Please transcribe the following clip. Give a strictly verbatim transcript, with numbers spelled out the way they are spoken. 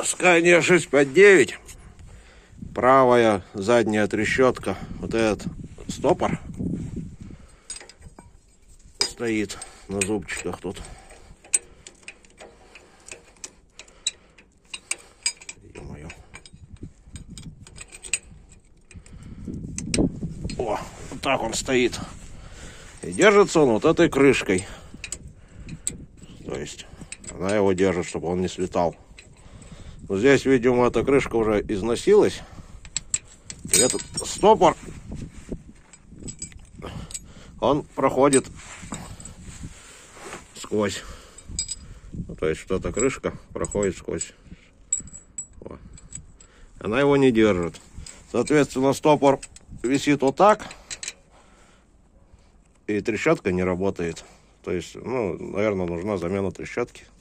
Scania шесть пять девять. Правая задняя трещотка. Вот этот стопор стоит на зубчиках тут. Ё-моё. О, вот так он стоит. И держится он вот этой крышкой. То есть она его держит, чтобы он не слетал. Но здесь, видимо, эта крышка уже износилась. И этот стопор, он проходит сквозь. Ну, то есть вот эта крышка проходит сквозь. Вот. Она его не держит. Соответственно, стопор висит вот так. И трещотка не работает. То есть, ну, наверное, нужна замена трещотки.